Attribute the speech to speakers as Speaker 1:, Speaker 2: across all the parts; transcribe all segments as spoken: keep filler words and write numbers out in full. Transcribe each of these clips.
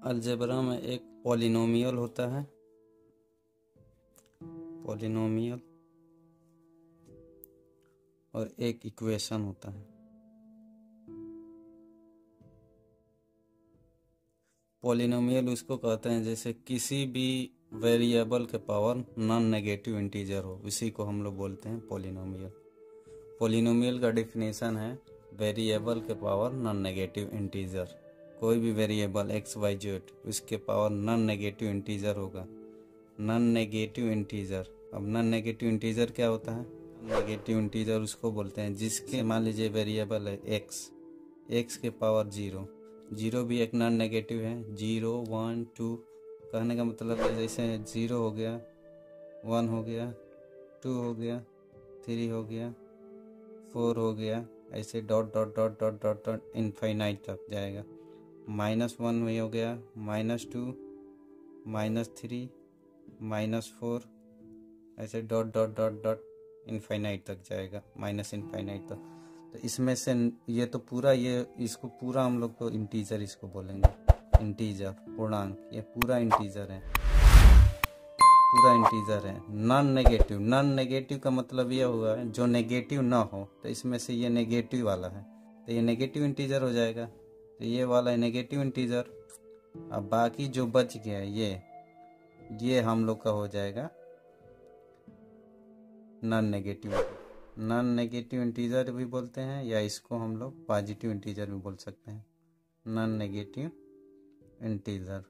Speaker 1: Algebra में एक polynomial होता है, पॉलिनोमियल, और एक इक्वेशन होता है। पॉलिनोमियल उसको कहते हैं जैसे किसी भी वेरिएबल के पावर नॉन नेगेटिव इंटीजर हो, इसी को हम लोग बोलते हैं पॉलिनोमियल। पॉलिनोमियल का डेफिनेशन है वेरिएबल के पावर नॉन नेगेटिव इंटीजर। कोई भी वेरिएबल एक्स वाई जेड उसके पावर नॉन नेगेटिव इंटीजर होगा, नॉन नेगेटिव इंटीजर। अब नॉन नेगेटिव इंटीजर क्या होता है? नेगेटिव इंटीजर उसको बोलते हैं जिसके, मान लीजिए वेरिएबल है एक्स, एक्स के पावर जीरो, जीरो भी एक नॉन नेगेटिव है। जीरो वन टू कहने का मतलब है जैसे जीरो हो गया, वन हो गया, टू हो गया, थ्री हो गया, फोर हो गया, ऐसे dot dot dot dot dot dot infinite तक जाएगा। माइनस वन वही हो गया, minus two, minus three, minus four, ऐसे dot dot dot dot infinite तक जाएगा, माइनस इनफाइनाइट तक। तो इसमें से ये तो पूरा, ये इसको पूरा हम लोग को इंटीजर इसको बोलेंगे, इंटीजर पूर्णांक, ये पूरा इंटीजर है, पूरा इंटीजर है। नॉन नेगेटिव, नॉन नेगेटिव का मतलब ये हुआ है जो नेगेटिव ना हो, तो इसमें से ये नेगेटिव वाला है तो ये नेगेटिव इंटीजर हो जाएगा, तो ये वाला है नेगेटिव इंटीजर। अब बाकी जो बच गया ये ये हम लोग का हो जाएगा non negative. Non negative integer भी बोलते हैं, या इसको हम लोग पॉजिटिव इंटीजर भी बोल सकते हैं, नॉन नेगेटिव इंटीजर।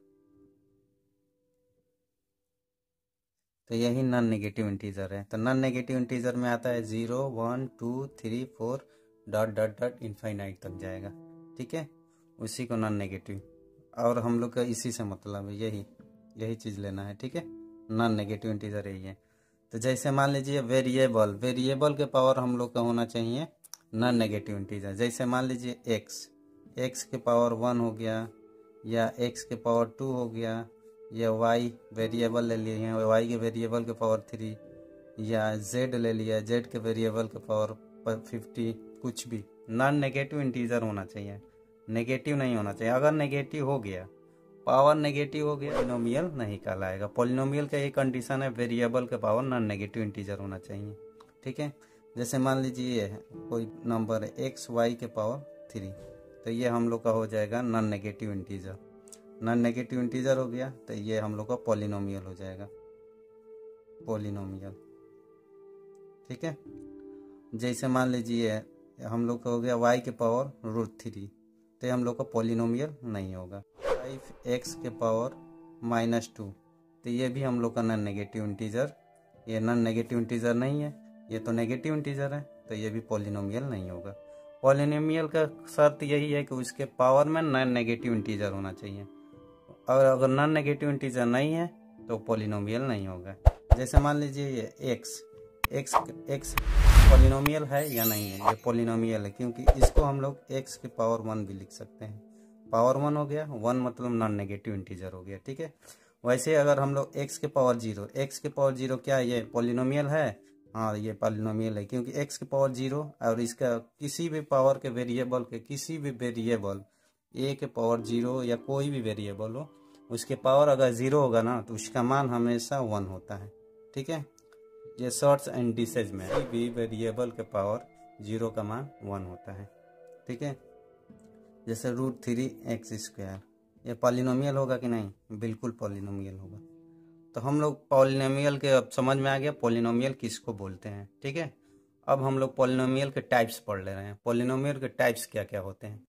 Speaker 1: तो यही नॉन नेगेटिव इंटीजर है। तो नॉन नेगेटिव इंटीजर में आता है zero, one, two, three, four, dot dot dot infinite तक जाएगा, ठीक है, उसी को नॉन नेगेटिव। और हम लोग का इसी से मतलब है, यही यही चीज़ लेना है, ठीक है। नॉन नेगेटिव इंटीजर यही है। तो जैसे मान लीजिए वेरिएबल, वेरिएबल के पावर हम लोग का होना चाहिए नॉन नेगेटिव इंटीजर। जैसे मान लीजिए एक्स, एक्स के पावर वन हो गया, या एक्स के पावर टू हो गया, या वाई वेरिएबल ले लिए हैं, वाई के वेरिएबल के पावर थ्री, या जेड ले लिया, जेड के वेरिएबल के पावर फिफ्टी, कुछ भी नॉन नेगेटिव इंटीजर होना चाहिए, नेगेटिव नहीं होना चाहिए। अगर नेगेटिव हो गया, पावर नेगेटिव हो गया, पॉलिनोमियल नहीं कहलाएगा। पॉलिनोमियल का एक कंडीशन है वेरिएबल के पावर नॉन नेगेटिव इंटीजर होना चाहिए, ठीक है। जैसे मान लीजिए ये कोई नंबर है एक्स वाई के पावर थ्री, तो ये हम लोग का हो जाएगा non negative integer. Non negative integer हो गया तो ये हम लोग का पॉलिनोमियल हो जाएगा, पॉलिनोमियल, ठीक है। जैसे मान लीजिए हम लोग का हो गया वाई के पावर रूट थ्री, तो ये हम लोग का पॉलिनोमियल नहीं होगा। फाइव एक्स के पावर माइनस टू, तो ये भी हम लोग का नॉन नेगेटिव इंटीजर, ये नॉन नेगेटिव इंटीजर नहीं है, ये तो नेगेटिव इंटीजर है, तो ये भी पॉलिनोमियल नहीं होगा। पॉलिनोमियल का शर्त यही है कि उसके पावर में नॉन नेगेटिव इंटीजर होना चाहिए, और अगर नॉन नेगेटिव इंटीजर नहीं है तो पॉलिनोमियल नहीं होगा। जैसे मान लीजिए ये एक्स, एक्स एक्स पॉलिनोमियल है या नहीं है? ये पॉलिनोमियल है, क्योंकि इसको हम लोग एक्स के पावर वन भी लिख सकते हैं। पावर वन हो गया, वन मतलब नॉन नेगेटिव इंटीजर हो गया, ठीक है। वैसे अगर हम लोग एक्स के पावर जीरो, एक्स के पावर जीरो क्या ये पॉलिनोमियल है? हाँ, ये पॉलिनोमियल है, क्योंकि एक्स के पावर जीरो और इसका किसी भी पावर के वेरिएबल के, किसी भी वेरिएबल ए के पावर जीरो या कोई भी वेरिएबल हो, उसके पावर अगर जीरो होगा ना तो उसका मान हमेशा वन होता है, ठीक है। ये शॉर्ट्स एंड डिसेज में भी वेरिएबल के पावर जीरो का मान वन होता है, ठीक है। जैसे रूट थ्री एक्स स्क्वायर, ये पॉलिनोमियल होगा कि नहीं? बिल्कुल पॉलिनोमियल होगा। तो हम लोग पॉलिनोमियल के, अब समझ में आ गया पॉलिनोमियल किसको बोलते हैं, ठीक है। अब हम लोग पॉलिनोमियल के टाइप्स पढ़ ले रहे हैं। पॉलिनोमियल के टाइप्स क्या क्या होते हैं?